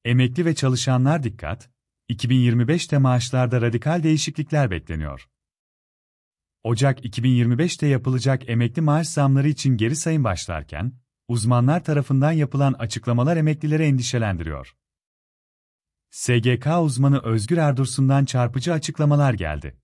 Emekli ve çalışanlar dikkat, 2025'te maaşlarda radikal değişiklikler bekleniyor. Ocak 2025'te yapılacak emekli maaş zamları için geri sayım başlarken, uzmanlar tarafından yapılan açıklamalar emeklileri endişelendiriyor. SGK uzmanı Özgür Erdursun'dan çarpıcı açıklamalar geldi.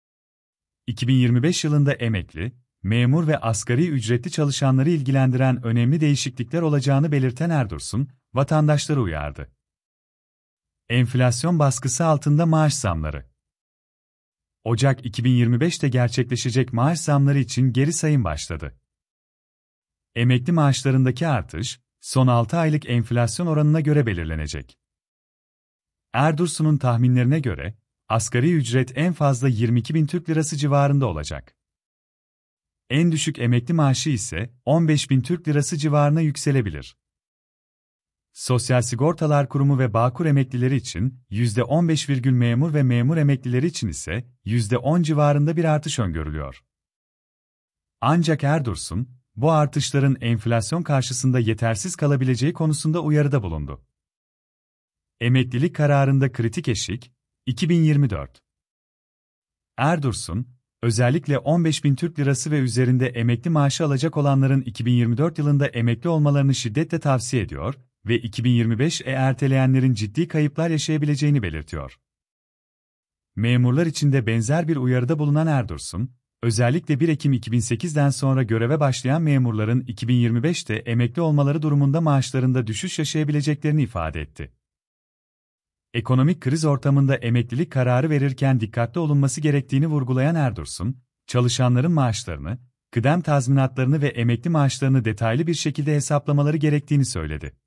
2025 yılında emekli, memur ve asgari ücretli çalışanları ilgilendiren önemli değişiklikler olacağını belirten Erdursun, vatandaşları uyardı. Enflasyon baskısı altında maaş zamları. Ocak 2025'te gerçekleşecek maaş zamları için geri sayım başladı. Emekli maaşlarındaki artış, son 6 aylık enflasyon oranına göre belirlenecek. Erdursun'un tahminlerine göre, asgari ücret en fazla 22.000 Türk Lirası civarında olacak. En düşük emekli maaşı ise 15.000 Türk Lirası civarına yükselebilir. Sosyal Sigortalar Kurumu ve Bağkur emeklileri için %15, memur ve memur emeklileri için ise %10 civarında bir artış öngörülüyor. Ancak Erdursun, bu artışların enflasyon karşısında yetersiz kalabileceği konusunda uyarıda bulundu. Emeklilik kararında kritik eşik, 2024. Erdursun, özellikle 15.000 Türk Lirası ve üzerinde emekli maaşı alacak olanların 2024 yılında emekli olmalarını şiddetle tavsiye ediyor ve 2025'e erteleyenlerin ciddi kayıplar yaşayabileceğini belirtiyor. Memurlar için de benzer bir uyarıda bulunan Erdursun, özellikle 1 Ekim 2008'den sonra göreve başlayan memurların 2025'te emekli olmaları durumunda maaşlarında düşüş yaşayabileceklerini ifade etti. Ekonomik kriz ortamında emeklilik kararı verirken dikkatli olunması gerektiğini vurgulayan Erdursun, çalışanların maaşlarını, kıdem tazminatlarını ve emekli maaşlarını detaylı bir şekilde hesaplamaları gerektiğini söyledi.